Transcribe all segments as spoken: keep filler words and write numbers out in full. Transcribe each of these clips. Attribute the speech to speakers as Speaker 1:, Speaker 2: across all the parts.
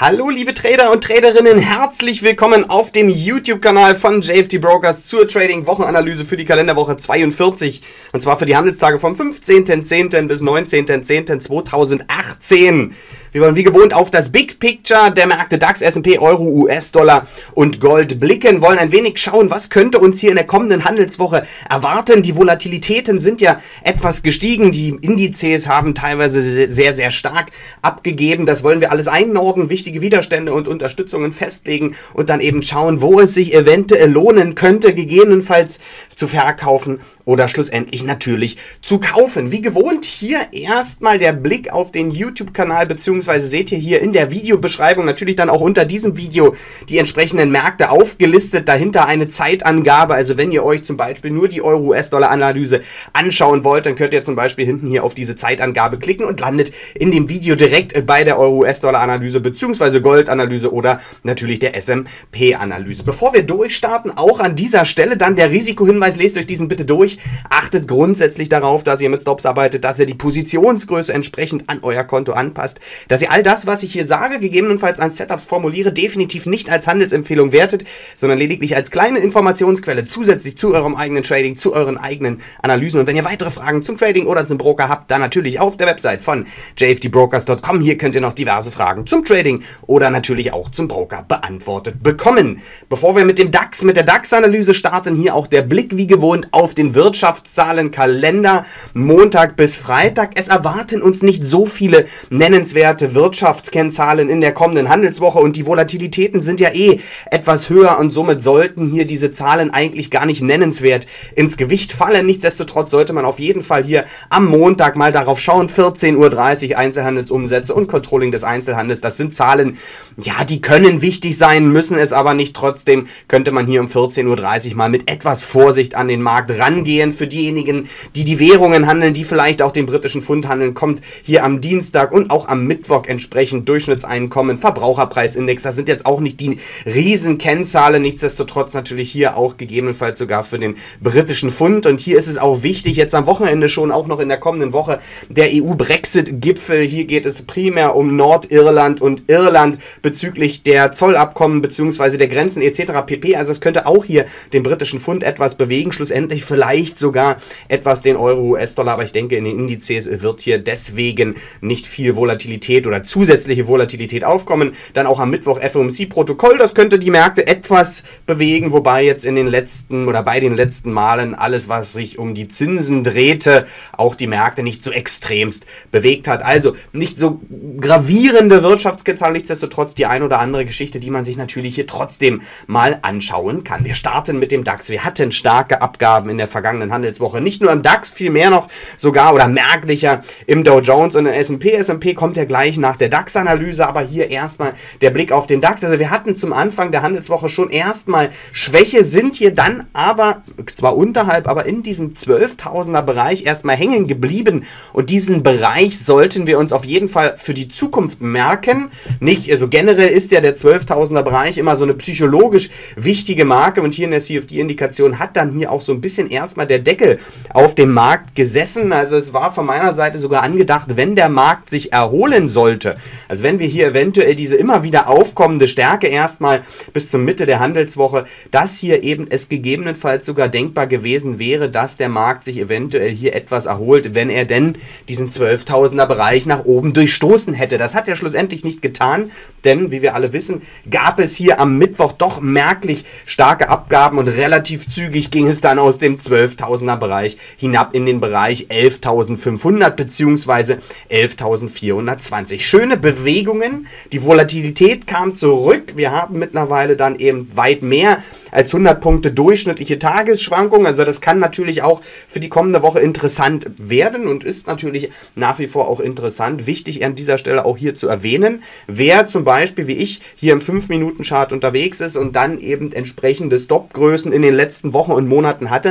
Speaker 1: Hallo liebe Trader und Traderinnen, herzlich willkommen auf dem YouTube-Kanal von J F D Brokers zur Trading-Wochenanalyse für die Kalenderwoche zweiundvierzig. Und zwar für die Handelstage vom fünfzehnten zehnten bis neunzehnten zehnten zweitausendachtzehn. Wir wollen wie gewohnt auf das Big Picture der Märkte DAX, S und P, Euro, U S-Dollar und Gold blicken, wollen ein wenig schauen, was könnte uns hier in der kommenden Handelswoche erwarten. Die Volatilitäten sind ja etwas gestiegen, die Indizes haben teilweise sehr, sehr stark abgegeben. Das wollen wir alles einordnen, wichtige Widerstände und Unterstützungen festlegen und dann eben schauen, wo es sich eventuell lohnen könnte, gegebenenfalls zu verkaufen oder schlussendlich natürlich zu kaufen. Wie gewohnt hier erstmal der Blick auf den YouTube-Kanal, beziehungsweise seht ihr hier in der Videobeschreibung natürlich dann auch unter diesem Video die entsprechenden Märkte aufgelistet, dahinter eine Zeitangabe. Also wenn ihr euch zum Beispiel nur die Euro-U S-Dollar-Analyse anschauen wollt, dann könnt ihr zum Beispiel hinten hier auf diese Zeitangabe klicken und landet in dem Video direkt bei der Euro-U S-Dollar-Analyse beziehungsweise Gold-Analyse oder natürlich der S und P-Analyse. Bevor wir durchstarten, auch an dieser Stelle dann der Risikohinweis, lest euch diesen bitte durch. Achtet grundsätzlich darauf, dass ihr mit Stops arbeitet, dass ihr die Positionsgröße entsprechend an euer Konto anpasst, dass ihr all das, was ich hier sage, gegebenenfalls an Setups formuliere, definitiv nicht als Handelsempfehlung wertet, sondern lediglich als kleine Informationsquelle zusätzlich zu eurem eigenen Trading, zu euren eigenen Analysen. Und wenn ihr weitere Fragen zum Trading oder zum Broker habt, dann natürlich auf der Website von J F D Brokers Punkt com. Hier könnt ihr noch diverse Fragen zum Trading oder natürlich auch zum Broker beantwortet bekommen. Bevor wir mit dem DAX, mit der DAX-Analyse starten, hier auch der Blick wie gewohnt auf den Wirtschaftszahlenkalender Montag bis Freitag. Es erwarten uns nicht so viele nennenswerte Wirtschaftskennzahlen in der kommenden Handelswoche und die Volatilitäten sind ja eh etwas höher und somit sollten hier diese Zahlen eigentlich gar nicht nennenswert ins Gewicht fallen. Nichtsdestotrotz sollte man auf jeden Fall hier am Montag mal darauf schauen. vierzehn Uhr dreißig Einzelhandelsumsätze und Controlling des Einzelhandels. Das sind Zahlen, ja, die können wichtig sein, müssen es aber nicht. Trotzdem könnte man hier um vierzehn Uhr dreißig mal mit etwas Vorsicht an den Markt rangehen. Für diejenigen, die die Währungen handeln, die vielleicht auch den britischen Pfund handeln, kommt hier am Dienstag und auch am Mittwoch entsprechend Durchschnittseinkommen, Verbraucherpreisindex. Das sind jetzt auch nicht die riesen Kennzahlen, nichtsdestotrotz natürlich hier auch gegebenenfalls sogar für den britischen Pfund. Und hier ist es auch wichtig, jetzt am Wochenende schon, auch noch in der kommenden Woche, der E U-Brexit-Gipfel. Hier geht es primär um Nordirland und Irland bezüglich der Zollabkommen bzw. der Grenzen et cetera pp. Also es könnte auch hier den britischen Pfund etwas bewegen, schlussendlich vielleicht sogar etwas den Euro-U S-Dollar, aber ich denke, in den Indizes wird hier deswegen nicht viel Volatilität oder zusätzliche Volatilität aufkommen. Dann auch am Mittwoch F O M C-Protokoll, das könnte die Märkte etwas bewegen, wobei jetzt in den letzten oder bei den letzten Malen alles, was sich um die Zinsen drehte, auch die Märkte nicht so extremst bewegt hat. Also nicht so gravierende Wirtschaftskennzahlen, nichtsdestotrotz die ein oder andere Geschichte, die man sich natürlich hier trotzdem mal anschauen kann. Wir starten mit dem DAX. Wir hatten starke Abgaben in der vergangenen Handelswoche. Nicht nur im DAX, vielmehr noch sogar oder merklicher im Dow Jones und im S und P. S und P kommt ja gleich nach der DAX-Analyse, aber hier erstmal der Blick auf den DAX. Also wir hatten zum Anfang der Handelswoche schon erstmal Schwäche, sind hier dann aber, zwar unterhalb, aber in diesem zwölftausender Bereich erstmal hängen geblieben und diesen Bereich sollten wir uns auf jeden Fall für die Zukunft merken. Nicht, also generell ist ja der zwölftausender Bereich immer so eine psychologisch wichtige Marke und hier in der C F D-Indikation hat dann hier auch so ein bisschen erstmal der Deckel auf dem Markt gesessen. Also es war von meiner Seite sogar angedacht, wenn der Markt sich erholen sollte, also wenn wir hier eventuell diese immer wieder aufkommende Stärke erstmal bis zur Mitte der Handelswoche, dass hier eben es gegebenenfalls sogar denkbar gewesen wäre, dass der Markt sich eventuell hier etwas erholt, wenn er denn diesen zwölftausender Bereich nach oben durchstoßen hätte. Das hat er schlussendlich nicht getan, denn wie wir alle wissen, gab es hier am Mittwoch doch merklich starke Abgaben und relativ zügig ging es dann aus dem zwölftausender Bereich hinab in den Bereich elftausendfünfhundert bzw. elftausendvierhundertzwanzig. Schöne Bewegungen, die Volatilität kam zurück, wir haben mittlerweile dann eben weit mehr als hundert Punkte durchschnittliche Tagesschwankungen, also das kann natürlich auch für die kommende Woche interessant werden und ist natürlich nach wie vor auch interessant. Wichtig an dieser Stelle auch hier zu erwähnen, wer zum Beispiel wie ich hier im fünf Minuten Chart unterwegs ist und dann eben entsprechende Stopgrößen in den letzten Wochen und Monaten hatte,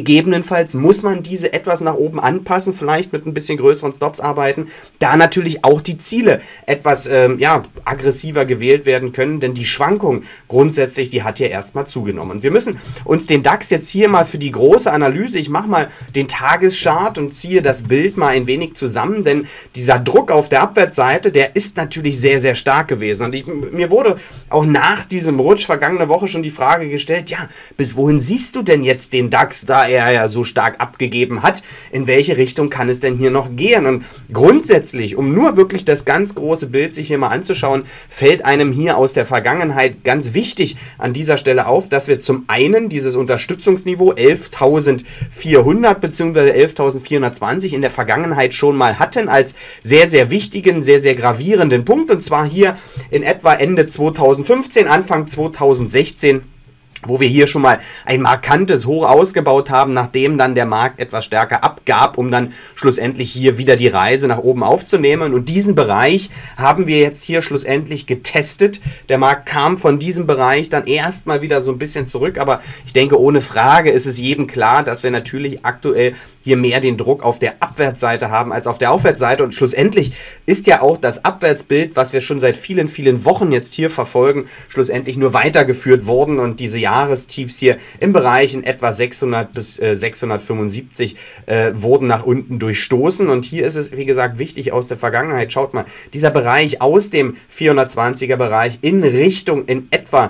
Speaker 1: Gegebenenfalls muss man diese etwas nach oben anpassen, vielleicht mit ein bisschen größeren Stops arbeiten, da natürlich auch die Ziele etwas ähm, ja, aggressiver gewählt werden können, denn die Schwankung grundsätzlich, die hat ja erstmal zugenommen. Und wir müssen uns den DAX jetzt hier mal für die große Analyse, ich mache mal den Tageschart und ziehe das Bild mal ein wenig zusammen, denn dieser Druck auf der Abwärtsseite, der ist natürlich sehr, sehr stark gewesen. Und ich, mir wurde auch nach diesem Rutsch vergangene Woche schon die Frage gestellt, ja, bis wohin siehst du denn jetzt den DAX, da er ja so stark abgegeben hat? In welche Richtung kann es denn hier noch gehen? Und grundsätzlich, um nur wirklich das ganz große Bild sich hier mal anzuschauen, fällt einem hier aus der Vergangenheit ganz wichtig an dieser Stelle auf, dass wir zum einen dieses Unterstützungsniveau elftausendvierhundert bzw. elftausendvierhundertzwanzig in der Vergangenheit schon mal hatten als sehr, sehr wichtigen, sehr, sehr gravierenden Punkt, und zwar hier in etwa Ende zweitausendfünfzehn, Anfang zweitausendsechzehn, wo wir hier schon mal ein markantes Hoch ausgebaut haben, nachdem dann der Markt etwas stärker abgab, um dann schlussendlich hier wieder die Reise nach oben aufzunehmen. Und diesen Bereich haben wir jetzt hier schlussendlich getestet. Der Markt kam von diesem Bereich dann erstmal wieder so ein bisschen zurück, aber ich denke, ohne Frage ist es jedem klar, dass wir natürlich aktuell hier mehr den Druck auf der Abwärtsseite haben als auf der Aufwärtsseite. Und schlussendlich ist ja auch das Abwärtsbild, was wir schon seit vielen, vielen Wochen jetzt hier verfolgen, schlussendlich nur weitergeführt worden, und diese Jahrestiefs hier im Bereich in etwa sechshundert bis äh, sechshundertfünfundsiebzig äh, wurden nach unten durchstoßen. Und hier ist es, wie gesagt, wichtig aus der Vergangenheit. Schaut mal, dieser Bereich aus dem vierhundertzwanziger Bereich in Richtung in etwa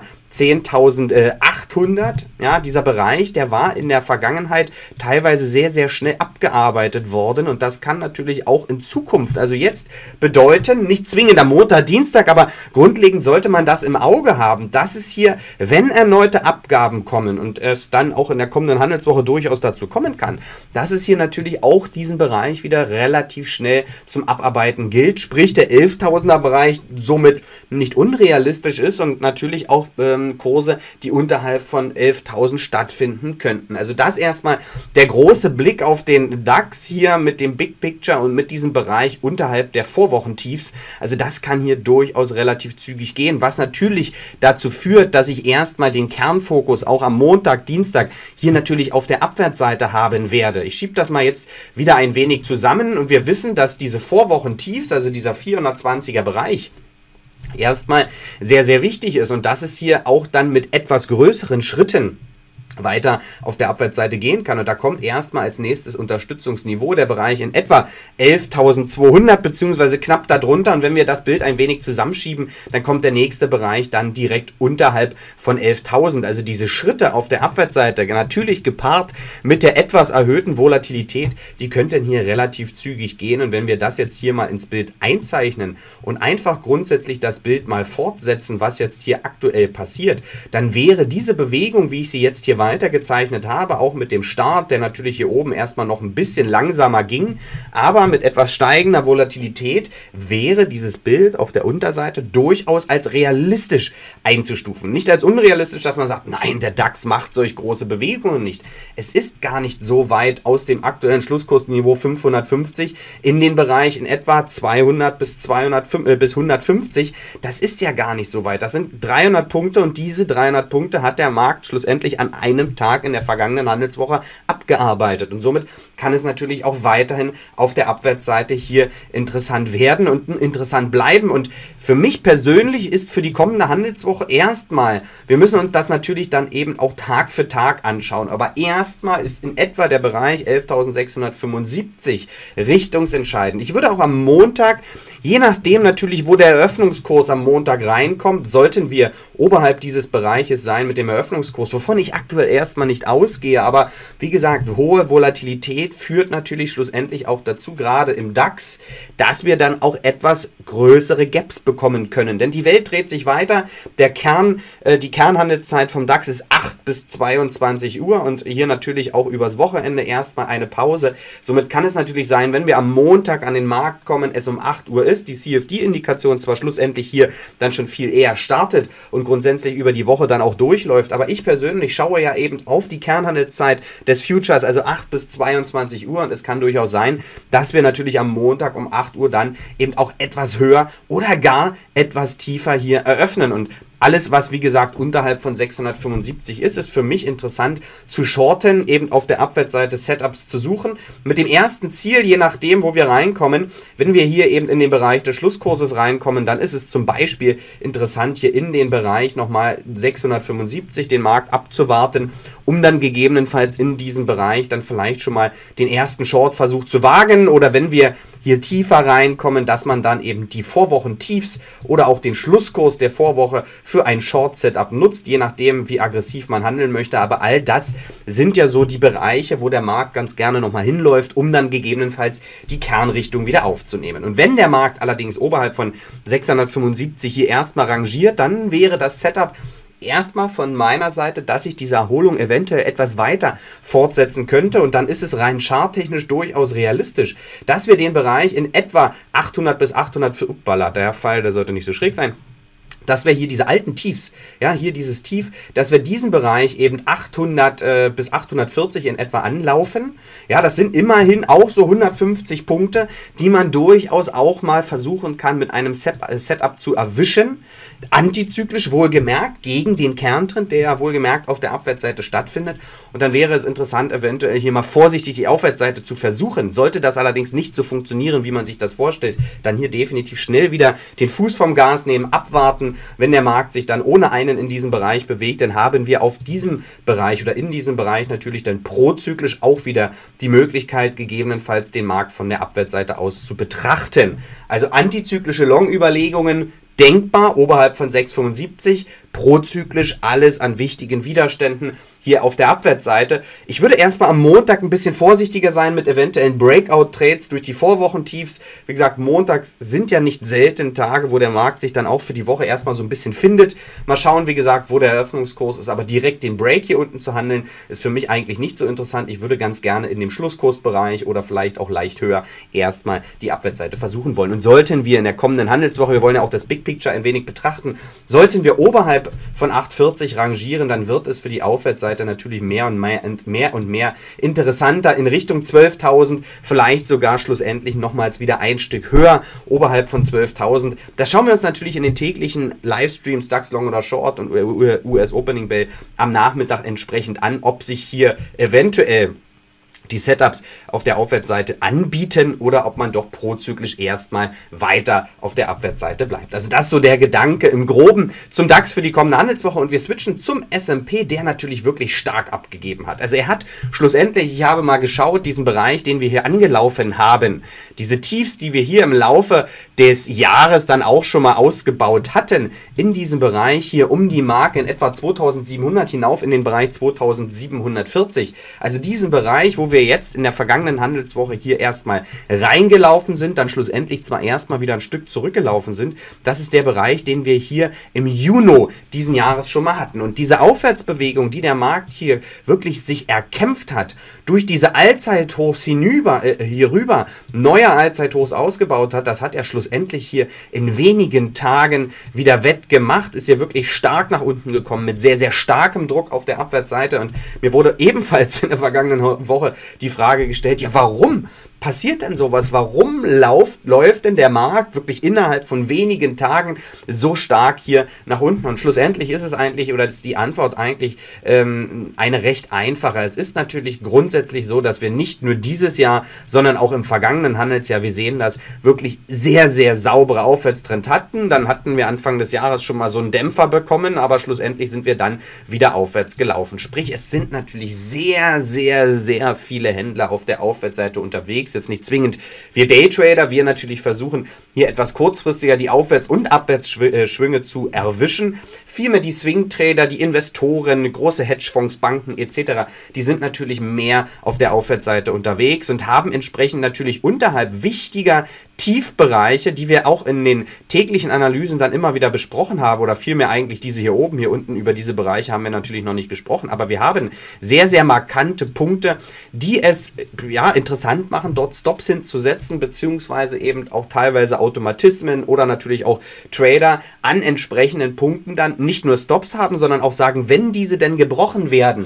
Speaker 1: zehntausendachthundert, ja, dieser Bereich, der war in der Vergangenheit teilweise sehr, sehr schnell abgearbeitet worden, und das kann natürlich auch in Zukunft, also jetzt bedeuten, nicht zwingend am Montag, Dienstag, aber grundlegend sollte man das im Auge haben, dass es hier, wenn erneute Abgaben kommen und es dann auch in der kommenden Handelswoche durchaus dazu kommen kann, dass es hier natürlich auch diesen Bereich wieder relativ schnell zum Abarbeiten gilt, sprich der elftausender Bereich somit nicht unrealistisch ist und natürlich auch äh, Kurse, die unterhalb von elftausend stattfinden könnten. Also das erstmal der große Blick auf den DAX hier mit dem Big Picture und mit diesem Bereich unterhalb der Vorwochentiefs. Also das kann hier durchaus relativ zügig gehen, was natürlich dazu führt, dass ich erstmal den Kernfokus auch am Montag, Dienstag hier natürlich auf der Abwärtsseite haben werde. Ich schiebe das mal jetzt wieder ein wenig zusammen, und wir wissen, dass diese Vorwochentiefs, also dieser vierhundertzwanziger Bereich, erstmal sehr, sehr wichtig ist, und dass es hier auch dann mit etwas größeren Schritten weiter auf der Abwärtsseite gehen kann. Und da kommt erstmal als nächstes Unterstützungsniveau der Bereich in etwa elftausendzweihundert beziehungsweise knapp darunter. Und wenn wir das Bild ein wenig zusammenschieben, dann kommt der nächste Bereich dann direkt unterhalb von elftausend. Also diese Schritte auf der Abwärtsseite, natürlich gepaart mit der etwas erhöhten Volatilität, die könnten hier relativ zügig gehen. Und wenn wir das jetzt hier mal ins Bild einzeichnen und einfach grundsätzlich das Bild mal fortsetzen, was jetzt hier aktuell passiert, dann wäre diese Bewegung, wie ich sie jetzt hier weiter gezeichnet habe, auch mit dem Start, der natürlich hier oben erstmal noch ein bisschen langsamer ging, aber mit etwas steigender Volatilität, wäre dieses Bild auf der Unterseite durchaus als realistisch einzustufen. Nicht als unrealistisch, dass man sagt, nein, der DAX macht solch große Bewegungen nicht. Es ist gar nicht so weit aus dem aktuellen Schlusskursniveau fünfhundertfünfzig in den Bereich in etwa zweihundert bis hundertfünfzig. Das ist ja gar nicht so weit. Das sind dreihundert Punkte, und diese dreihundert Punkte hat der Markt schlussendlich an einem Tag in der vergangenen Handelswoche abgearbeitet. Und somit kann es natürlich auch weiterhin auf der Abwärtsseite hier interessant werden und interessant bleiben. Und für mich persönlich ist für die kommende Handelswoche erstmal, wir müssen uns das natürlich dann eben auch Tag für Tag anschauen, aber erstmal ist in etwa der Bereich elftausendsechshundertfünfundsiebzig richtungsentscheidend. Ich würde auch am Montag, je nachdem natürlich, wo der Eröffnungskurs am Montag reinkommt, sollten wir oberhalb dieses Bereiches sein mit dem Eröffnungskurs, wovon ich aktuell erstmal nicht ausgehe, aber wie gesagt, hohe Volatilität führt natürlich schlussendlich auch dazu, gerade im DAX, dass wir dann auch etwas größere Gaps bekommen können, denn die Welt dreht sich weiter, der Kern, äh, die Kernhandelszeit vom DAX ist acht bis zweiundzwanzig Uhr und hier natürlich auch übers Wochenende erstmal eine Pause, somit kann es natürlich sein, wenn wir am Montag an den Markt kommen, es um acht Uhr ist, die C F D-Indikation zwar schlussendlich hier dann schon viel eher startet und grundsätzlich über die Woche dann auch durchläuft, aber ich persönlich schaue ja eben auf die Kernhandelszeit des Futures, also acht bis zweiundzwanzig Uhr, und es kann durchaus sein, dass wir natürlich am Montag um acht Uhr dann eben auch etwas höher oder gar etwas tiefer hier eröffnen, und Alles, was wie gesagt unterhalb von sechshundertfünfundsiebzig ist, ist für mich interessant zu shorten, eben auf der Abwärtsseite Setups zu suchen. Mit dem ersten Ziel, je nachdem, wo wir reinkommen, wenn wir hier eben in den Bereich des Schlusskurses reinkommen, dann ist es zum Beispiel interessant, hier in den Bereich nochmal sechshundertfünfundsiebzig den Markt abzuwarten, um dann gegebenenfalls in diesem Bereich dann vielleicht schon mal den ersten Short-Versuch zu wagen, oder wenn wir hier tiefer reinkommen, dass man dann eben die Vorwochen-Tiefs oder auch den Schlusskurs der Vorwoche für ein Short-Setup nutzt, je nachdem, wie aggressiv man handeln möchte. Aber all das sind ja so die Bereiche, wo der Markt ganz gerne nochmal hinläuft, um dann gegebenenfalls die Kernrichtung wieder aufzunehmen. Und wenn der Markt allerdings oberhalb von sechshundertfünfundsiebzig hier erstmal rangiert, dann wäre das Setup erstmal von meiner Seite, dass ich diese Erholung eventuell etwas weiter fortsetzen könnte, und dann ist es rein charttechnisch durchaus realistisch, dass wir den Bereich in etwa achthundert bis achthundert, uppala, der Fall, der sollte nicht so schräg sein, dass wir hier diese alten Tiefs, ja, hier dieses Tief, dass wir diesen Bereich eben achthundert äh, bis achthundertvierzig in etwa anlaufen. Ja, das sind immerhin auch so hundertfünfzig Punkte, die man durchaus auch mal versuchen kann, mit einem Set, äh, Setup zu erwischen. Antizyklisch wohlgemerkt, gegen den Kerntrend, der ja wohlgemerkt auf der Abwärtsseite stattfindet. Und dann wäre es interessant, eventuell hier mal vorsichtig die Aufwärtsseite zu versuchen. Sollte das allerdings nicht so funktionieren, wie man sich das vorstellt, dann hier definitiv schnell wieder den Fuß vom Gas nehmen, abwarten. Wenn der Markt sich dann ohne einen in diesem Bereich bewegt, dann haben wir auf diesem Bereich oder in diesem Bereich natürlich dann prozyklisch auch wieder die Möglichkeit, gegebenenfalls den Markt von der Abwärtsseite aus zu betrachten. Also antizyklische Long-Überlegungen denkbar oberhalb von sechs Komma fünfundsiebzig, prozyklisch alles an wichtigen Widerständen hier auf der Abwärtsseite. Ich würde erstmal am Montag ein bisschen vorsichtiger sein mit eventuellen Breakout-Trades durch die Vorwochentiefs. Wie gesagt, montags sind ja nicht selten Tage, wo der Markt sich dann auch für die Woche erstmal so ein bisschen findet. Mal schauen, wie gesagt, wo der Eröffnungskurs ist, aber direkt den Break hier unten zu handeln, ist für mich eigentlich nicht so interessant. Ich würde ganz gerne in dem Schlusskursbereich oder vielleicht auch leicht höher erstmal die Abwärtsseite versuchen wollen. Und sollten wir in der kommenden Handelswoche, wir wollen ja auch das Big Picture ein wenig betrachten, sollten wir oberhalb von acht Komma vierzig rangieren, dann wird es für die Aufwärtsseite natürlich mehr und mehr und mehr, und mehr interessanter in Richtung zwölftausend, vielleicht sogar schlussendlich nochmals wieder ein Stück höher, oberhalb von zwölftausend. Das schauen wir uns natürlich in den täglichen Livestreams DAX Long oder Short und U S Opening Bell am Nachmittag entsprechend an, ob sich hier eventuell die Setups auf der Aufwärtsseite anbieten oder ob man doch prozyklisch erstmal weiter auf der Abwärtsseite bleibt. Also das ist so der Gedanke im Groben zum DAX für die kommende Handelswoche, und wir switchen zum S und P, der natürlich wirklich stark abgegeben hat. Also er hat schlussendlich, ich habe mal geschaut, diesen Bereich, den wir hier angelaufen haben, diese Tiefs, die wir hier im Laufe des Jahres dann auch schon mal ausgebaut hatten, in diesem Bereich hier um die Marke in etwa zweitausendsiebenhundert hinauf in den Bereich zweitausendsiebenhundertvierzig. Also diesen Bereich, wo wir jetzt in der vergangenen Handelswoche hier erstmal reingelaufen sind, dann schlussendlich zwar erstmal wieder ein Stück zurückgelaufen sind, das ist der Bereich, den wir hier im Juni diesen Jahres schon mal hatten. Und diese Aufwärtsbewegung, die der Markt hier wirklich sich erkämpft hat, durch diese Allzeithochs hinüber, äh, hier rüber, neue Allzeithochs ausgebaut hat, das hat er schlussendlich hier in wenigen Tagen wieder wettgemacht, ist hier wirklich stark nach unten gekommen, mit sehr, sehr starkem Druck auf der Abwärtsseite, und mir wurde ebenfalls in der vergangenen Woche die Frage gestellt, ja, warum passiert denn sowas? Warum läuft, läuft denn der Markt wirklich innerhalb von wenigen Tagen so stark hier nach unten? Und schlussendlich ist es eigentlich, oder ist die Antwort eigentlich ähm, eine recht einfache. Es ist natürlich grundsätzlich so, dass wir nicht nur dieses Jahr, sondern auch im vergangenen Handelsjahr, wir sehen das, wirklich sehr, sehr saubere Aufwärtstrend hatten. Dann hatten wir Anfang des Jahres schon mal so einen Dämpfer bekommen, aber schlussendlich sind wir dann wieder aufwärts gelaufen. Sprich, es sind natürlich sehr, sehr, sehr viele Händler auf der Aufwärtsseite unterwegs. Jetzt nicht zwingend wir Daytrader, wir natürlich versuchen, hier etwas kurzfristiger die Aufwärts- und Abwärtsschwünge zu erwischen. Vielmehr die Swing-Trader, die Investoren, große Hedgefonds, Banken et cetera, die sind natürlich mehr auf der Aufwärtsseite unterwegs und haben entsprechend natürlich unterhalb wichtiger Tiefbereiche, die wir auch in den täglichen Analysen dann immer wieder besprochen haben, oder vielmehr eigentlich diese hier oben, hier unten über diese Bereiche haben wir natürlich noch nicht gesprochen, aber wir haben sehr, sehr markante Punkte, die es ja interessant machen, dort Stops hinzusetzen, beziehungsweise eben auch teilweise Automatismen oder natürlich auch Trader an entsprechenden Punkten dann nicht nur Stops haben, sondern auch sagen, wenn diese denn gebrochen werden,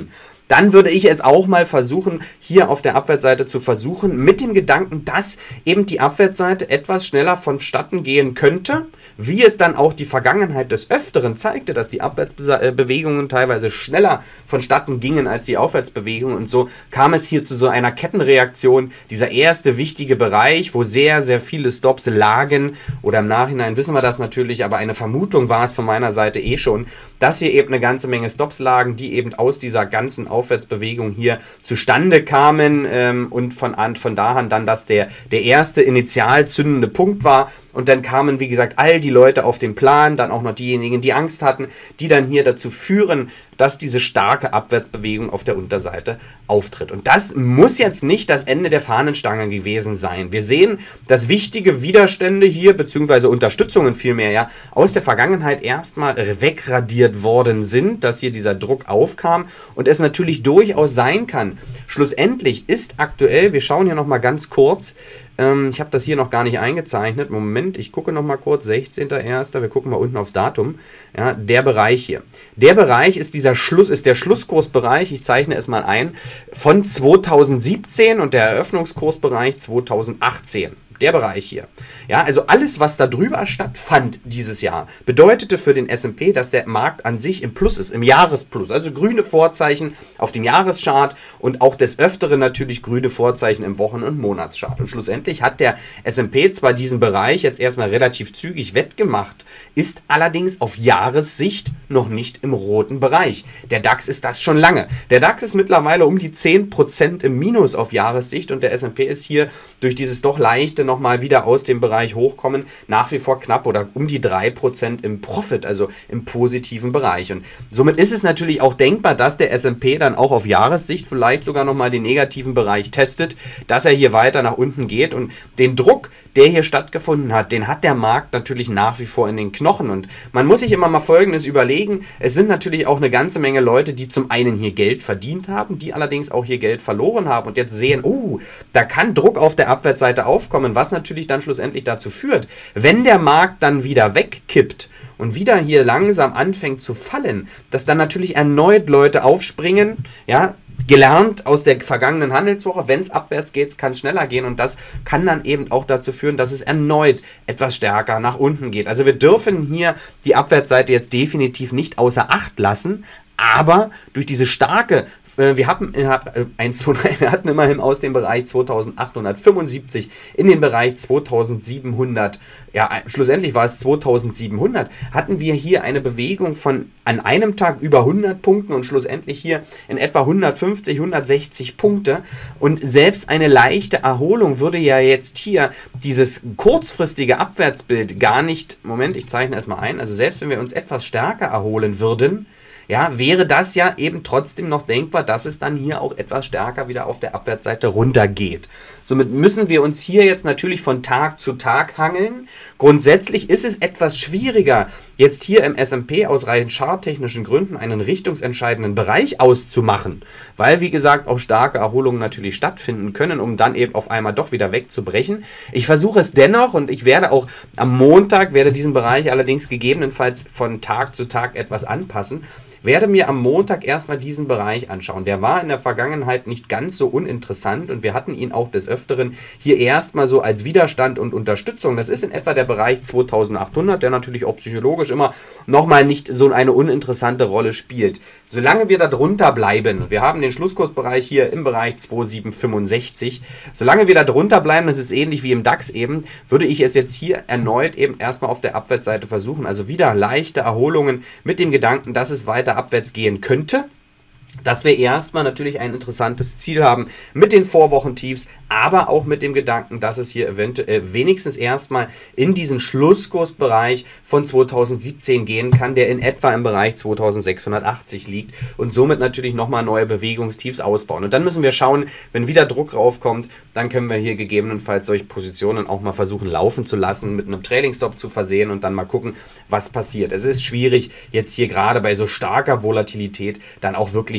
Speaker 1: dann würde ich es auch mal versuchen, hier auf der Abwärtsseite zu versuchen, mit dem Gedanken, dass eben die Abwärtsseite etwas schneller vonstatten gehen könnte, wie es dann auch die Vergangenheit des Öfteren zeigte, dass die Abwärtsbewegungen teilweise schneller vonstatten gingen als die Aufwärtsbewegungen, und so kam es hier zu so einer Kettenreaktion. Dieser erste wichtige Bereich, wo sehr, sehr viele Stops lagen, oder im Nachhinein wissen wir das natürlich, aber eine Vermutung war es von meiner Seite eh schon, dass hier eben eine ganze Menge Stops lagen, die eben aus dieser ganzen Aufwärtsbewegung hier zustande kamen, ähm, und von, an, von da an dann, dass der, der erste initial zündende Punkt war. Und dann kamen, wie gesagt, all die Leute auf den Plan, dann auch noch diejenigen, die Angst hatten, die dann hier dazu führen, dass diese starke Abwärtsbewegung auf der Unterseite auftritt. Und das muss jetzt nicht das Ende der Fahnenstange gewesen sein. Wir sehen, dass wichtige Widerstände hier, beziehungsweise Unterstützungen vielmehr, ja, aus der Vergangenheit erstmal wegradiert worden sind, dass hier dieser Druck aufkam und es natürlich durchaus sein kann. Schlussendlich ist aktuell, wir schauen hier nochmal ganz kurz, ähm, ich habe das hier noch gar nicht eingezeichnet, Moment, ich gucke nochmal kurz, sechzehnter erster, wir gucken mal unten aufs Datum, ja, der Bereich hier. Der Bereich ist dieser Schluss, ist der Schlusskursbereich, ich zeichne es mal ein, von zweitausendsiebzehn und der Eröffnungskursbereich zweitausendachtzehn. Der Bereich hier. Ja, also alles, was da drüber stattfand dieses Jahr, bedeutete für den S und P, dass der Markt an sich im Plus ist, im Jahresplus. Also grüne Vorzeichen auf dem Jahreschart und auch des Öfteren natürlich grüne Vorzeichen im Wochen- und Monatschart. Und schlussendlich hat der S und P zwar diesen Bereich jetzt erstmal relativ zügig wettgemacht, ist allerdings auf Jahressicht noch nicht im roten Bereich. Der DAX ist das schon lange. Der DAX ist mittlerweile um die zehn Prozent im Minus auf Jahressicht und der S und P ist hier durch dieses doch leichte nochmal wieder aus dem Bereich hochkommen, nach wie vor knapp oder um die drei Prozent im Profit, also im positiven Bereich. Und somit ist es natürlich auch denkbar, dass der S und P dann auch auf Jahressicht vielleicht sogar nochmal den negativen Bereich testet, dass er hier weiter nach unten geht, und den Druck, der hier stattgefunden hat, den hat der Markt natürlich nach wie vor in den Knochen. Und man muss sich immer mal Folgendes überlegen: Es sind natürlich auch eine ganze Menge Leute, die zum einen hier Geld verdient haben, die allerdings auch hier Geld verloren haben und jetzt sehen, oh, da kann Druck auf der Abwärtsseite aufkommen, was natürlich dann schlussendlich dazu führt, wenn der Markt dann wieder wegkippt und wieder hier langsam anfängt zu fallen, dass dann natürlich erneut Leute aufspringen, ja, gelernt aus der vergangenen Handelswoche, wenn es abwärts geht, kann es schneller gehen, und das kann dann eben auch dazu führen, dass es erneut etwas stärker nach unten geht. Also wir dürfen hier die Abwärtsseite jetzt definitiv nicht außer Acht lassen, aber durch diese starke, wir hatten, ein, zwei, drei, wir hatten immerhin aus dem Bereich zweitausendachthundertfünfundsiebzig in den Bereich zweitausendsiebenhundert, ja, schlussendlich war es zweitausendsiebenhundert, hatten wir hier eine Bewegung von an einem Tag über hundert Punkten und schlussendlich hier in etwa hundertfünfzig, hundertsechzig Punkte, und selbst eine leichte Erholung würde ja jetzt hier dieses kurzfristige Abwärtsbild gar nicht, Moment, ich zeichne es mal ein, also selbst wenn wir uns etwas stärker erholen würden, ja, wäre das ja eben trotzdem noch denkbar, dass es dann hier auch etwas stärker wieder auf der Abwärtsseite runtergeht. Somit müssen wir uns hier jetzt natürlich von Tag zu Tag hangeln. Grundsätzlich ist es etwas schwieriger, jetzt hier im S und P aus rein charttechnischen Gründen einen richtungsentscheidenden Bereich auszumachen, weil, wie gesagt, auch starke Erholungen natürlich stattfinden können, um dann eben auf einmal doch wieder wegzubrechen. Ich versuche es dennoch, und ich werde auch am Montag, werde diesen Bereich allerdings gegebenenfalls von Tag zu Tag etwas anpassen, werde mir am Montag erstmal diesen Bereich anschauen. Der war in der Vergangenheit nicht ganz so uninteressant und wir hatten ihn auch des Öfteren hier erstmal so als Widerstand und Unterstützung. Das ist in etwa der Bereich zweitausendachthundert, der natürlich auch psychologisch immer nochmal nicht so eine uninteressante Rolle spielt. Solange wir da drunter bleiben, wir haben den Schlusskursbereich hier im Bereich zweitausendsiebenhundertfünfundsechzig, solange wir da drunter bleiben, das ist ähnlich wie im DAX eben, würde ich es jetzt hier erneut eben erstmal auf der Abwärtsseite versuchen. Also wieder leichte Erholungen mit dem Gedanken, dass es weiter abwärts gehen könnte, dass wir erstmal natürlich ein interessantes Ziel haben mit den Vorwochentiefs, aber auch mit dem Gedanken, dass es hier eventuell wenigstens erstmal in diesen Schlusskursbereich von zweitausendsiebzehn gehen kann, der in etwa im Bereich zweitausendsechshundertachtzig liegt und somit natürlich nochmal neue Bewegungstiefs ausbauen. Und dann müssen wir schauen, wenn wieder Druck raufkommt, dann können wir hier gegebenenfalls solche Positionen auch mal versuchen laufen zu lassen, mit einem Trailing Stop zu versehen und dann mal gucken, was passiert. Es ist schwierig, jetzt hier gerade bei so starker Volatilität dann auch wirklich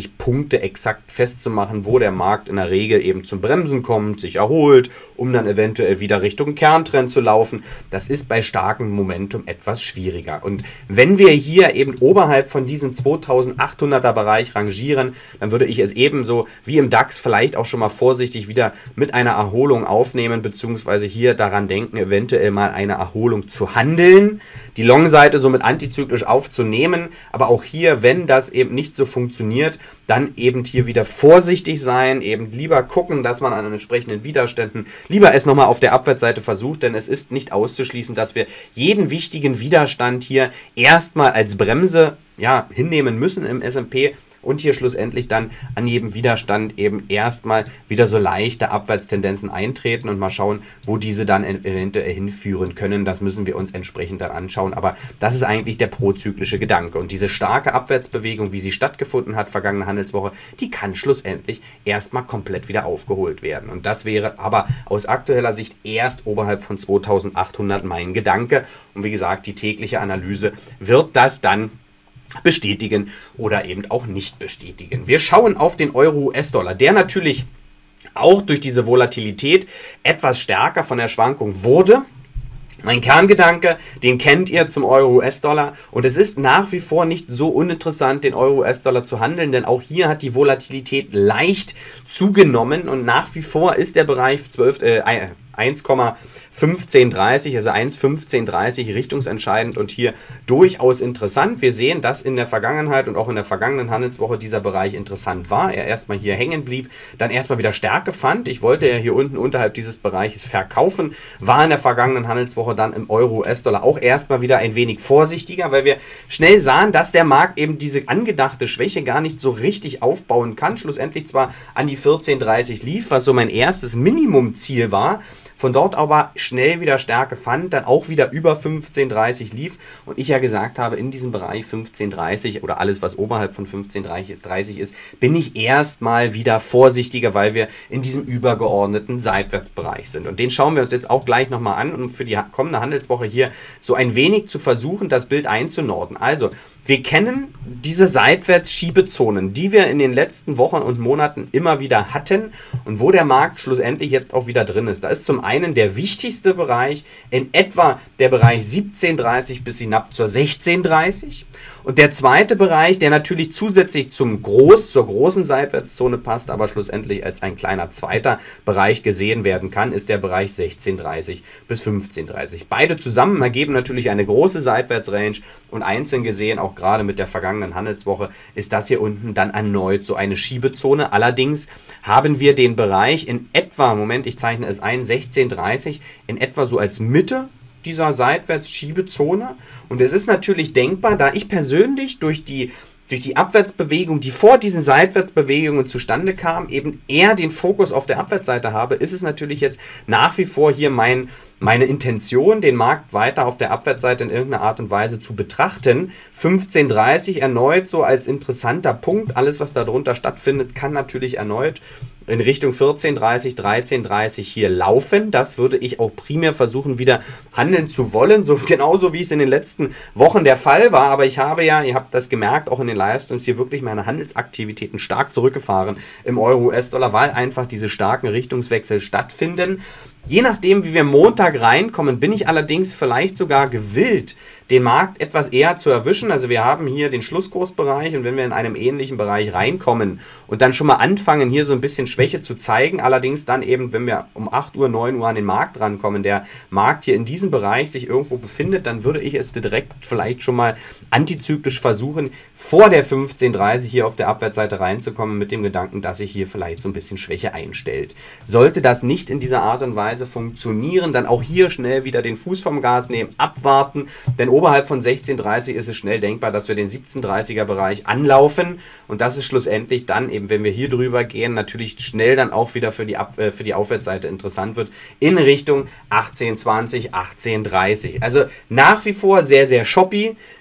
Speaker 1: wirklich Punkte exakt festzumachen, wo der Markt in der Regel eben zum Bremsen kommt, sich erholt, um dann eventuell wieder Richtung Kerntrend zu laufen. Das ist bei starkem Momentum etwas schwieriger. Und wenn wir hier eben oberhalb von diesem zweitausendachthunderter Bereich rangieren, dann würde ich es ebenso wie im DAX vielleicht auch schon mal vorsichtig wieder mit einer Erholung aufnehmen, beziehungsweise hier daran denken, eventuell mal eine Erholung zu handeln, die Long-Seite somit antizyklisch aufzunehmen, aber auch hier, wenn das eben nicht so funktioniert, dann eben hier wieder vorsichtig sein, eben lieber gucken, dass man an den entsprechenden Widerständen lieber es nochmal auf der Abwärtsseite versucht, denn es ist nicht auszuschließen, dass wir jeden wichtigen Widerstand hier erstmal als Bremse ja, hinnehmen müssen im S und P und hier schlussendlich dann an jedem Widerstand eben erstmal wieder so leichte Abwärtstendenzen eintreten und mal schauen, wo diese dann eventuell hinführen können. Das müssen wir uns entsprechend dann anschauen, aber das ist eigentlich der prozyklische Gedanke und diese starke Abwärtsbewegung, wie sie stattgefunden hat vergangene Handelswoche, die kann schlussendlich erstmal komplett wieder aufgeholt werden und das wäre aber aus aktueller Sicht erst oberhalb von zweitausendachthundert mein Gedanke und wie gesagt, die tägliche Analyse wird das dann bestätigen oder eben auch nicht bestätigen. Wir schauen auf den Euro-U S-Dollar, der natürlich auch durch diese Volatilität etwas stärker von der Schwankung wurde. Mein Kerngedanke, den kennt ihr zum Euro-U S-Dollar und es ist nach wie vor nicht so uninteressant, den Euro-U S-Dollar zu handeln, denn auch hier hat die Volatilität leicht zugenommen und nach wie vor ist der Bereich zwölf, äh, eins Komma fünfzehn dreißig, also eins Komma fünfzehn dreißig richtungsentscheidend und hier durchaus interessant. Wir sehen, dass in der Vergangenheit und auch in der vergangenen Handelswoche dieser Bereich interessant war. Er erstmal hier hängen blieb, dann erstmal wieder Stärke fand. Ich wollte ja hier unten unterhalb dieses Bereiches verkaufen, war in der vergangenen Handelswoche dann im Euro-U S-Dollar auch erstmal wieder ein wenig vorsichtiger, weil wir schnell sahen, dass der Markt eben diese angedachte Schwäche gar nicht so richtig aufbauen kann. Schlussendlich zwar an die vierzehn dreißig lief, was so mein erstes Minimumziel war, von dort aber schnell wieder Stärke fand, dann auch wieder über fünfzehn dreißig lief und ich ja gesagt habe, in diesem Bereich fünfzehn dreißig oder alles, was oberhalb von fünfzehn dreißig ist, bin ich erstmal wieder vorsichtiger, weil wir in diesem übergeordneten Seitwärtsbereich sind. Und den schauen wir uns jetzt auch gleich nochmal an, um für die kommende Handelswoche hier so ein wenig zu versuchen, das Bild einzunorden. Also, wir kennen diese Seitwärtsschiebezonen, die wir in den letzten Wochen und Monaten immer wieder hatten und wo der Markt schlussendlich jetzt auch wieder drin ist. Da ist zum einen der wichtigste Bereich in etwa der Bereich siebzehn dreißig bis hinab zur sechzehn dreißig und der zweite Bereich, der natürlich zusätzlich zum Groß, zur großen Seitwärtszone passt, aber schlussendlich als ein kleiner zweiter Bereich gesehen werden kann, ist der Bereich sechzehn dreißig bis fünfzehn dreißig. Beide zusammen ergeben natürlich eine große Seitwärtsrange und einzeln gesehen auch gerade mit der vergangenen Handelswoche ist das hier unten dann erneut so eine Schiebezone. Allerdings haben wir den Bereich in etwa, Moment, ich zeichne es ein, sechzehn dreißig in etwa so als Mitte dieser Seitwärtsschiebezone. Und es ist natürlich denkbar, da ich persönlich durch die durch die Abwärtsbewegung, die vor diesen Seitwärtsbewegungen zustande kam, eben eher den Fokus auf der Abwärtsseite habe, ist es natürlich jetzt nach wie vor hier mein, meine Intention, den Markt weiter auf der Abwärtsseite in irgendeiner Art und Weise zu betrachten. fünfzehn dreißig erneut so als interessanter Punkt. Alles, was darunter stattfindet, kann natürlich erneut in Richtung vierzehn dreißig, dreizehn dreißig hier laufen. Das würde ich auch primär versuchen, wieder handeln zu wollen, so genauso wie es in den letzten Wochen der Fall war. Aber ich habe ja, ihr habt das gemerkt, auch in den Livestreams hier wirklich meine Handelsaktivitäten stark zurückgefahren im Euro-U S-Dollar, weil einfach diese starken Richtungswechsel stattfinden. Je nachdem, wie wir Montag reinkommen, bin ich allerdings vielleicht sogar gewillt, den Markt etwas eher zu erwischen. Also wir haben hier den Schlusskursbereich und wenn wir in einem ähnlichen Bereich reinkommen und dann schon mal anfangen, hier so ein bisschen Schwäche zu zeigen, allerdings dann eben, wenn wir um acht Uhr, neun Uhr an den Markt rankommen, der Markt hier in diesem Bereich sich irgendwo befindet, dann würde ich es direkt vielleicht schon mal antizyklisch versuchen, vor der fünfzehn dreißig hier auf der Abwärtsseite reinzukommen mit dem Gedanken, dass sich hier vielleicht so ein bisschen Schwäche einstellt. Sollte das nicht in dieser Art und Weise funktionieren, dann auch hier schnell wieder den Fuß vom Gas nehmen, abwarten, denn oberhalb von sechzehn dreißig ist es schnell denkbar, dass wir den siebzehn dreißiger Bereich anlaufen und das ist schlussendlich dann eben, wenn wir hier drüber gehen, natürlich schnell dann auch wieder für die, Ab äh, für die Aufwärtsseite interessant wird, in Richtung achtzehn zwanzig, achtzehn dreißig. Also nach wie vor sehr, sehr shoppy.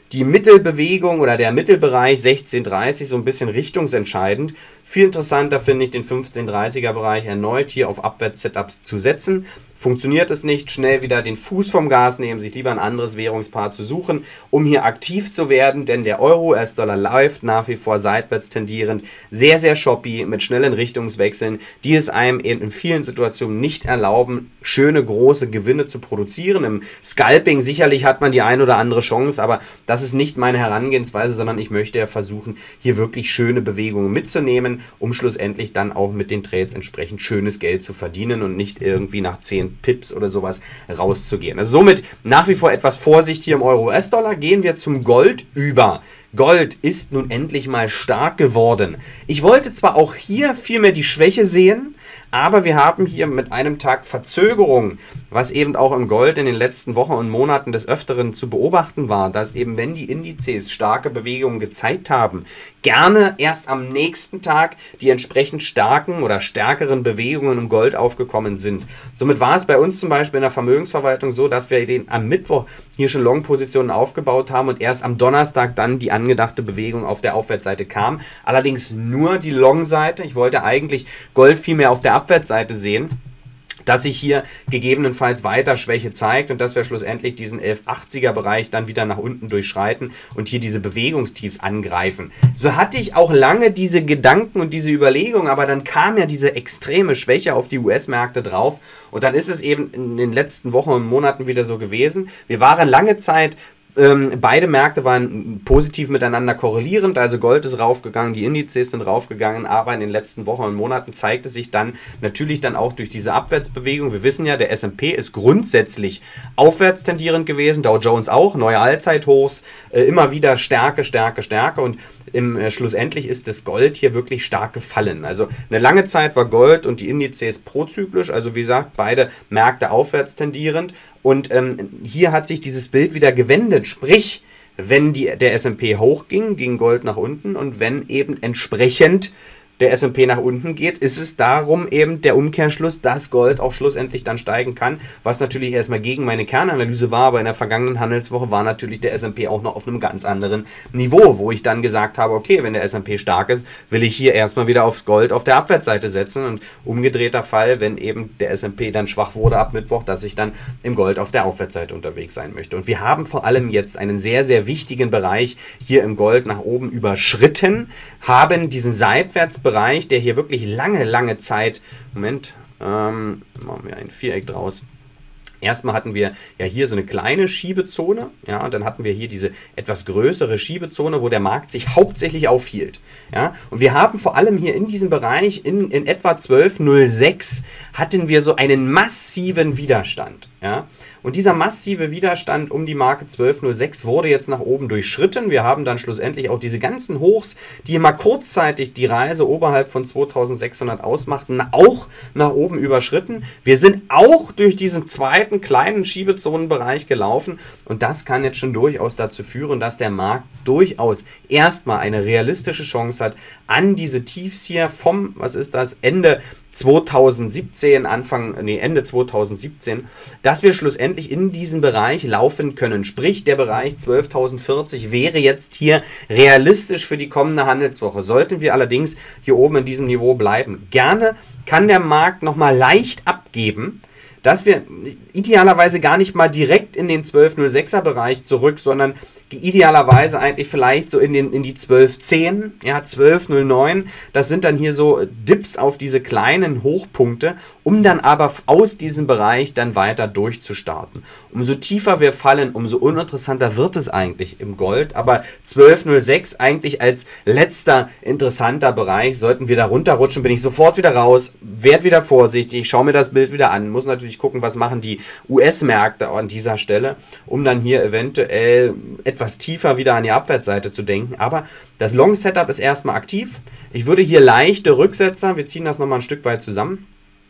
Speaker 1: Die Mittelbewegung oder der Mittelbereich sechzehn dreißig so ein bisschen richtungsentscheidend. Viel interessanter finde ich den fünfzehn dreißiger Bereich erneut hier auf Abwärts-Setups zu setzen. Funktioniert es nicht, schnell wieder den Fuß vom Gas nehmen, sich lieber ein anderes Währungspaar zu suchen, um hier aktiv zu werden, denn der Euro-U S-Dollar läuft nach wie vor seitwärts tendierend, sehr, sehr shoppy mit schnellen Richtungswechseln, die es einem eben in vielen Situationen nicht erlauben, schöne große Gewinne zu produzieren. Im Scalping sicherlich hat man die ein oder andere Chance, aber das ist nicht meine Herangehensweise, sondern ich möchte ja versuchen, hier wirklich schöne Bewegungen mitzunehmen, um schlussendlich dann auch mit den Trades entsprechend schönes Geld zu verdienen und nicht irgendwie nach zehn Pips oder sowas rauszugehen. Also somit nach wie vor etwas Vorsicht hier im Euro-U S-Dollar. Gehen wir zum Gold über. Gold ist nun endlich mal stark geworden. Ich wollte zwar auch hier viel mehr die Schwäche sehen, aber wir haben hier mit einem Tag Verzögerung, was eben auch im Gold in den letzten Wochen und Monaten des Öfteren zu beobachten war, dass eben, wenn die Indizes starke Bewegungen gezeigt haben, gerne erst am nächsten Tag die entsprechend starken oder stärkeren Bewegungen im Gold aufgekommen sind. Somit war es bei uns zum Beispiel in der Vermögensverwaltung so, dass wir den am Mittwoch hier schon Long-Positionen aufgebaut haben und erst am Donnerstag dann die angedachte Bewegung auf der Aufwärtsseite kam. Allerdings nur die Long-Seite. Ich wollte eigentlich Gold viel mehr auf der Abwärtsseite sehen, dass sich hier gegebenenfalls weiter Schwäche zeigt und dass wir schlussendlich diesen elf achtziger Bereich dann wieder nach unten durchschreiten und hier diese Bewegungstiefs angreifen. So hatte ich auch lange diese Gedanken und diese Überlegungen, aber dann kam ja diese extreme Schwäche auf die U S-Märkte drauf und dann ist es eben in den letzten Wochen und Monaten wieder so gewesen. Wir waren lange Zeit Ähm, beide Märkte waren positiv miteinander korrelierend, also Gold ist raufgegangen, die Indizes sind raufgegangen, aber in den letzten Wochen und Monaten zeigte sich dann natürlich dann auch durch diese Abwärtsbewegung. Wir wissen ja, der S und P ist grundsätzlich aufwärts tendierend gewesen, Dow Jones auch, neue Allzeithochs, äh, immer wieder Stärke, Stärke, Stärke und im, äh, schlussendlich ist das Gold hier wirklich stark gefallen. Also eine lange Zeit war Gold und die Indizes prozyklisch, also wie gesagt, beide Märkte aufwärts tendierend. Und ähm, hier hat sich dieses Bild wieder gewendet, sprich, wenn die, der S und P hochging, ging Gold nach unten und wenn eben entsprechend der S und P nach unten geht, ist es darum eben der Umkehrschluss, dass Gold auch schlussendlich dann steigen kann, was natürlich erstmal gegen meine Kernanalyse war, aber in der vergangenen Handelswoche war natürlich der S und P auch noch auf einem ganz anderen Niveau, wo ich dann gesagt habe, okay, wenn der S und P stark ist, will ich hier erstmal wieder aufs Gold auf der Abwärtsseite setzen und umgedrehter Fall, wenn eben der S und P dann schwach wurde ab Mittwoch, dass ich dann im Gold auf der Aufwärtsseite unterwegs sein möchte. Und wir haben vor allem jetzt einen sehr, sehr wichtigen Bereich hier im Gold nach oben überschritten, haben diesen Seitwärtsbereich Bereich, der hier wirklich lange, lange Zeit, Moment, ähm, machen wir ein Viereck draus. Erstmal hatten wir ja hier so eine kleine Schiebezone, ja, und dann hatten wir hier diese etwas größere Schiebezone, wo der Markt sich hauptsächlich aufhielt, ja, und wir haben vor allem hier in diesem Bereich, in, in etwa zwölf null sechs, hatten wir so einen massiven Widerstand, ja, und dieser massive Widerstand um die Marke zwölf null sechs wurde jetzt nach oben durchschritten. Wir haben dann schlussendlich auch diese ganzen Hochs, die mal kurzzeitig die Reise oberhalb von zweitausendsechshundert ausmachten, auch nach oben überschritten. Wir sind auch durch diesen zweiten kleinen Schiebezonenbereich gelaufen und das kann jetzt schon durchaus dazu führen, dass der Markt durchaus erstmal eine realistische Chance hat, an diese Tiefs hier vom, was ist das, Ende zweitausendsiebzehn, Anfang, nee, Ende zweitausendsiebzehn, dass wir schlussendlich in diesen Bereich laufen können. Sprich, der Bereich zwölftausendvierzig wäre jetzt hier realistisch für die kommende Handelswoche. Sollten wir allerdings hier oben in diesem Niveau bleiben. Gerne kann der Markt nochmal leicht abgeben, dass wir idealerweise gar nicht mal direkt in den zwölf null sechser Bereich zurück, sondern idealerweise eigentlich vielleicht so in, den, in die zwölf zehn, ja, zwölf null neun. Das sind dann hier so Dips auf diese kleinen Hochpunkte, um dann aber aus diesem Bereich dann weiter durchzustarten. Umso tiefer wir fallen, umso uninteressanter wird es eigentlich im Gold. Aber zwölf null sechs eigentlich als letzter interessanter Bereich. Sollten wir da runterrutschen, bin ich sofort wieder raus, werde wieder vorsichtig, schaue mir das Bild wieder an, muss natürlich gucken, was machen die U S-Märkte an dieser Stelle, um dann hier eventuell etwas tiefer wieder an die Abwärtsseite zu denken. Aber das Long-Setup ist erstmal aktiv. Ich würde hier leichte Rücksetzer, wir ziehen das nochmal ein Stück weit zusammen,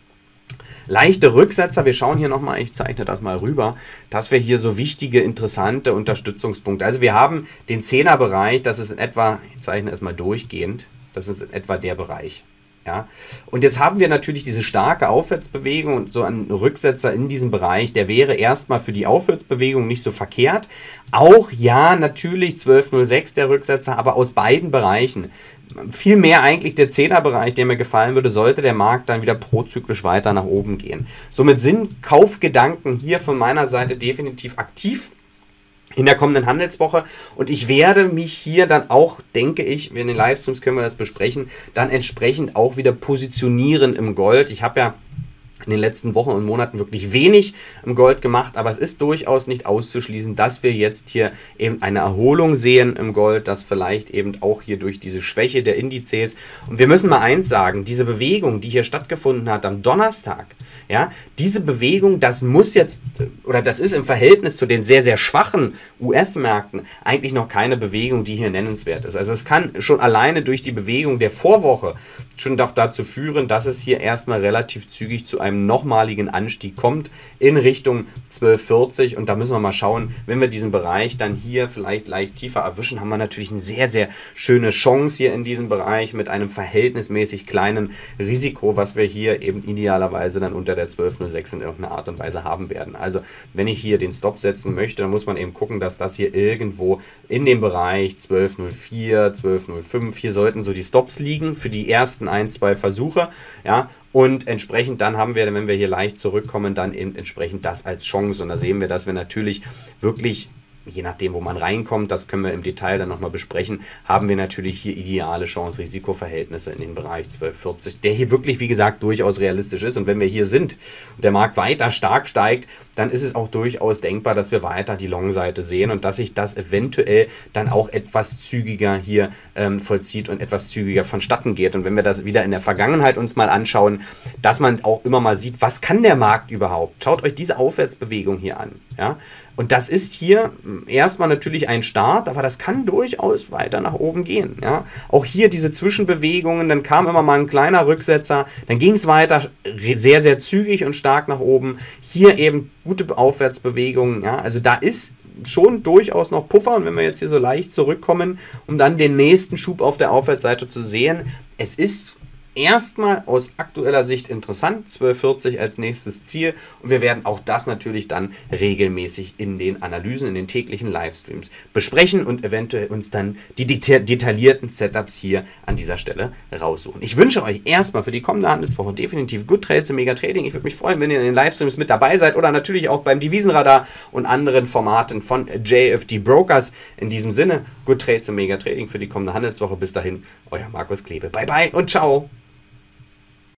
Speaker 1: leichte Rücksetzer, wir schauen hier nochmal, ich zeichne das mal rüber, dass wir hier so wichtige, interessante Unterstützungspunkte, also wir haben den zehner Bereich, das ist in etwa, ich zeichne es mal durchgehend, das ist in etwa der Bereich. Ja, und jetzt haben wir natürlich diese starke Aufwärtsbewegung und so ein Rücksetzer in diesem Bereich, der wäre erstmal für die Aufwärtsbewegung nicht so verkehrt. Auch ja, natürlich zwölf null sechs der Rücksetzer, aber aus beiden Bereichen. Viel mehr eigentlich der Zehner-Bereich, der mir gefallen würde, sollte der Markt dann wieder prozyklisch weiter nach oben gehen. Somit sind Kaufgedanken hier von meiner Seite definitiv aktiv in der kommenden Handelswoche, und ich werde mich hier dann auch, denke ich, in den Livestreams können wir das besprechen, dann entsprechend auch wieder positionieren im Gold. Ich habe ja in den letzten Wochen und Monaten wirklich wenig im Gold gemacht, aber es ist durchaus nicht auszuschließen, dass wir jetzt hier eben eine Erholung sehen im Gold, das vielleicht eben auch hier durch diese Schwäche der Indizes, und wir müssen mal eins sagen, diese Bewegung, die hier stattgefunden hat am Donnerstag, ja, diese Bewegung, das muss jetzt, oder das ist im Verhältnis zu den sehr, sehr schwachen U S-Märkten eigentlich noch keine Bewegung, die hier nennenswert ist. Also es kann schon alleine durch die Bewegung der Vorwoche schon doch dazu führen, dass es hier erstmal relativ zügig zu einem nochmaligen Anstieg kommt in Richtung zwölf vierzig, und da müssen wir mal schauen, wenn wir diesen Bereich dann hier vielleicht leicht tiefer erwischen, haben wir natürlich eine sehr, sehr schöne Chance hier in diesem Bereich mit einem verhältnismäßig kleinen Risiko, was wir hier eben idealerweise dann unter der zwölf null sechs in irgendeiner Art und Weise haben werden. Also wenn ich hier den Stop setzen möchte, dann muss man eben gucken, dass das hier irgendwo in dem Bereich zwölf null vier, zwölf null fünf, hier sollten so die Stops liegen für die ersten ein, zwei Versuche, ja, und entsprechend dann haben wir, wenn wir hier leicht zurückkommen, dann eben entsprechend das als Chance. Und da sehen wir, dass wir natürlich wirklich, je nachdem, wo man reinkommt, das können wir im Detail dann nochmal besprechen, haben wir natürlich hier ideale Chance-Risiko-Verhältnisse in den Bereich zwölf vierzig, der hier wirklich, wie gesagt, durchaus realistisch ist. Und wenn wir hier sind und der Markt weiter stark steigt, dann ist es auch durchaus denkbar, dass wir weiter die Long-Seite sehen und dass sich das eventuell dann auch etwas zügiger hier ähm, vollzieht und etwas zügiger vonstatten geht. Und wenn wir das wieder in der Vergangenheit uns mal anschauen, dass man auch immer mal sieht, was kann der Markt überhaupt? Schaut euch diese Aufwärtsbewegung hier an, ja? Und das ist hier erstmal natürlich ein Start, aber das kann durchaus weiter nach oben gehen. Ja? Auch hier diese Zwischenbewegungen, dann kam immer mal ein kleiner Rücksetzer, dann ging es weiter sehr, sehr zügig und stark nach oben. Hier eben gute Aufwärtsbewegungen. Ja? Also da ist schon durchaus noch Puffer, und wenn wir jetzt hier so leicht zurückkommen, um dann den nächsten Schub auf der Aufwärtsseite zu sehen, es ist erstmal aus aktueller Sicht interessant, zwölf vierzig als nächstes Ziel, und wir werden auch das natürlich dann regelmäßig in den Analysen, in den täglichen Livestreams besprechen und eventuell uns dann die deta detaillierten Setups hier an dieser Stelle raussuchen. Ich wünsche euch erstmal für die kommende Handelswoche definitiv Good Trades im Mega Trading. Ich würde mich freuen, wenn ihr in den Livestreams mit dabei seid oder natürlich auch beim Devisenradar und anderen Formaten von J F D Brokers. In diesem Sinne, Good Trades im Mega Trading für die kommende Handelswoche. Bis dahin, euer Markus Klebe. Bye bye und ciao!